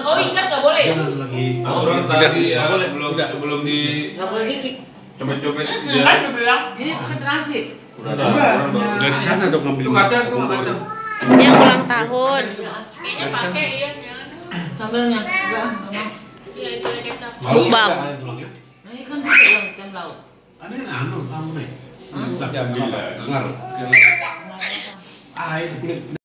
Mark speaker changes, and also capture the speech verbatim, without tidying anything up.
Speaker 1: Oh, ikat nggak boleh.
Speaker 2: Jangan lagi.
Speaker 3: Aturan tadi ya sebelum sebelum di
Speaker 1: Nggak boleh dikit.
Speaker 3: copet-copet.
Speaker 1: Kan tuh bilang.
Speaker 4: Ini pakai transit.
Speaker 3: Udah ada.
Speaker 2: Dari sana dong ngambil.
Speaker 3: Itu kacang tuh kacang.
Speaker 5: Yang ulang tahun.
Speaker 1: Kayaknya pakai iya jangan.
Speaker 4: Sambelnya enggak, enggak.
Speaker 1: Iya itu ada kecap.
Speaker 5: Bukbang.
Speaker 4: Nah, ini kan bisa yang ikan laut.
Speaker 2: Ada yang anu, kamu nih.
Speaker 4: Hah?
Speaker 2: Bisa diambil. Dengar. Ah, ini